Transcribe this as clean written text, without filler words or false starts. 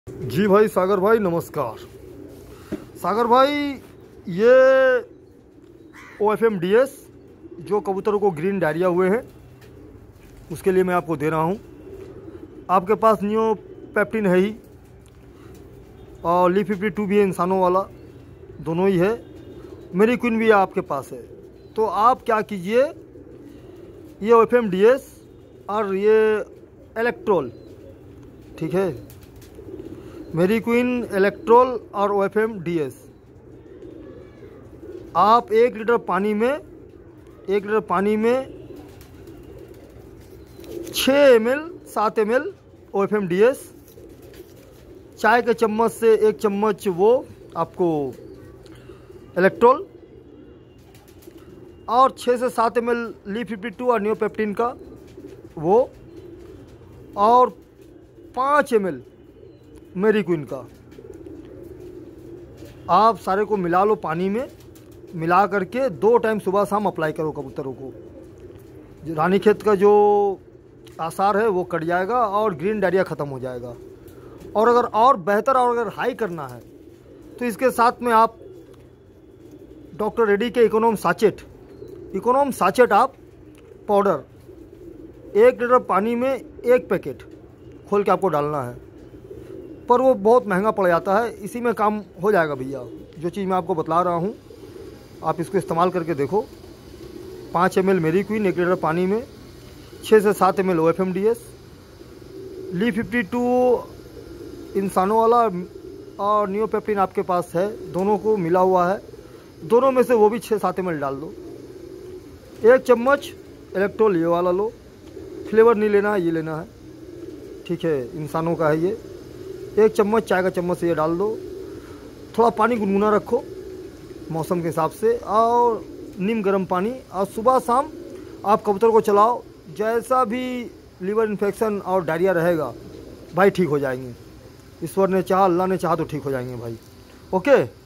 जी भाई, सागर भाई नमस्कार। सागर भाई, ये OFMDS जो कबूतरों को ग्रीन डायरिया हुए हैं उसके लिए मैं आपको दे रहा हूँ। आपके पास नियो पेप्टिन है ही और Li52 भी है, इंसानों वाला दोनों ही है। मेरी क्वीन भी आपके पास है। तो आप क्या कीजिए, ये OFMDS और ये इलेक्ट्रोल, ठीक है, मेरी क्वीन, इलेक्ट्रोल और OFMDS, आप 1 लीटर पानी में 6 ml 7 ml OFMDS, चाय के चम्मच से 1 चम्मच वो आपको इलेक्ट्रोल और 6 से 7 ml Li52 और नियोपेप्टिन का वो और 5 ml मेरी क्वीन का। आप सारे को मिला लो, पानी में मिला करके 2 टाइम सुबह शाम अप्लाई करो कबूतरों को। रानीखेत का जो आसार है वो कट जाएगा और ग्रीन डायरिया ख़त्म हो जाएगा। और अगर और बेहतर और अगर हाई करना है तो इसके साथ में आप डॉक्टर रेड्डी के इकोनॉम साचेट आप पाउडर 1 लीटर पानी में 1 पैकेट खोल के आपको डालना है, पर वो बहुत महंगा पड़ जाता है। इसी में काम हो जाएगा भैया। जो चीज़ मैं आपको बतला रहा हूँ आप इसको इस्तेमाल करके देखो। 5 ml मेरी क्वीन 1 लीटर पानी में, 6 से 7 ml OFMDS, Li52 इंसानों वाला और नियोपेप्टिन आपके पास है, दोनों को मिला हुआ है। दोनों में से वो भी 6-7 ml डाल दो। 1 चम्मच इलेक्ट्रोल ये वाला लो, फ्लेवर नहीं लेना है, ये लेना है, ठीक है, इंसानों का है ये। 1 चम्मच चाय का चम्मच से ये डाल दो। थोड़ा पानी गुनगुना रखो मौसम के हिसाब से, और नीम गर्म पानी, और सुबह शाम आप कबूतर को चलाओ। जैसा भी लीवर इन्फेक्शन और डायरिया रहेगा भाई ठीक हो जाएंगे। ईश्वर ने चाहा, अल्लाह ने चाहा तो ठीक हो जाएंगे भाई। ओके।